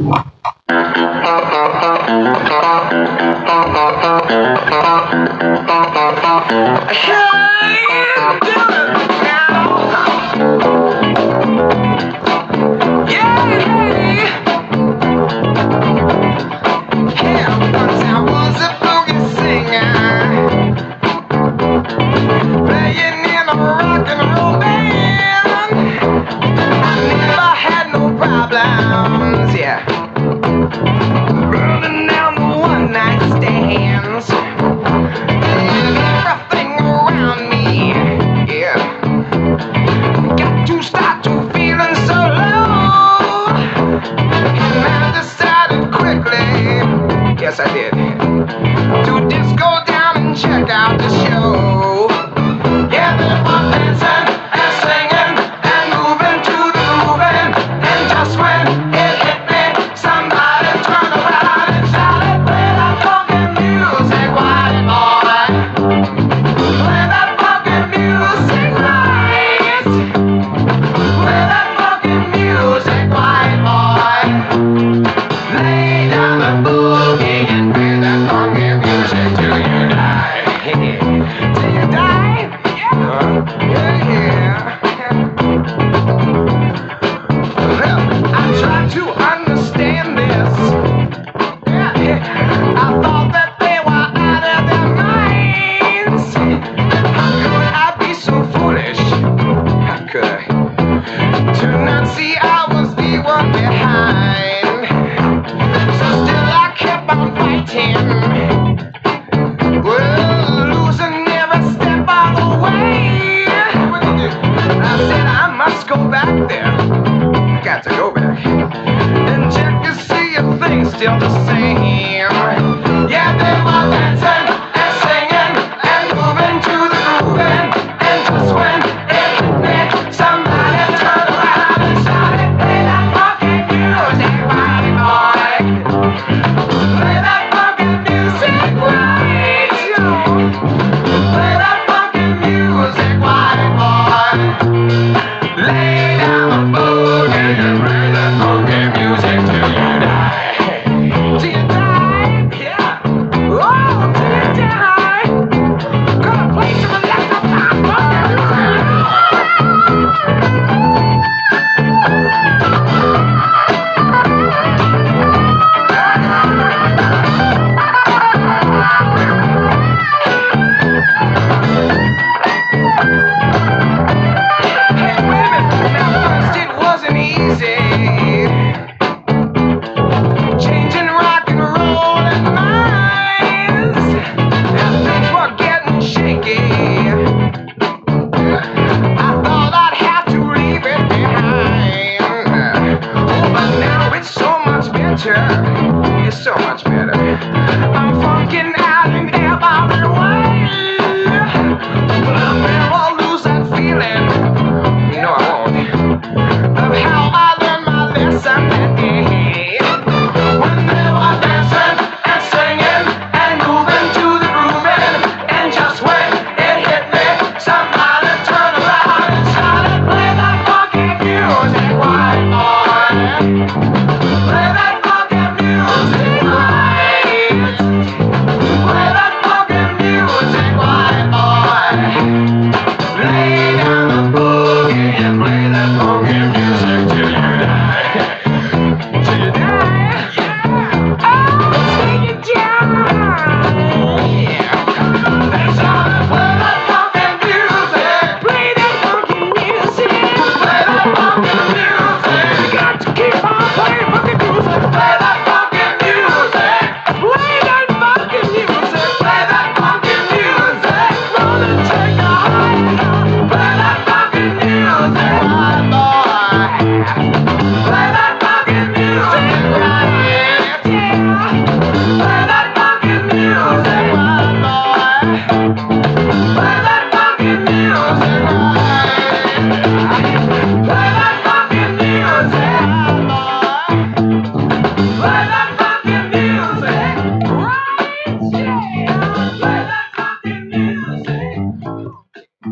Burning down the one night stands, and everything around me, yeah. Got to start to feeling so low, and I decided quickly, yes I did, to just go down and check out the show. Yeah, they were dancing and singing and moving to the groovin, and just when it hit me, somebody turned around and shouted, "Play that funky music, white boy. Play that funky music right. Play that funky music, white boy. Lay down the boogie and play that funky music till you die." Till you die? Yeah. Well, I tried to understand this. I thought that they were out of their minds. How could I be so foolish? How could I? To not see I was the one behind. So still I kept on fighting. Well, losing every step of the way. I said I must go back there. I got to go back and check to see if things still the same. Yeah, they were dancing and singing and moving to the groovin, and just when it hit me, somebody turned around and shouted, "Play that funky music, white boy. Play that funky music right. Play that funky music, white boy. Lay down the boogie and play that funky music till you die." Till you die, yeah. Oh, till you die. Gonna play some electrified funky music. Hey, wait a minute. Now first it wasn't easy. Changing rock and roll and minds. And things were getting shaky. I thought I'd have to leave it behind. Oh, but now it's so much better. It's so much better. I'm funkin'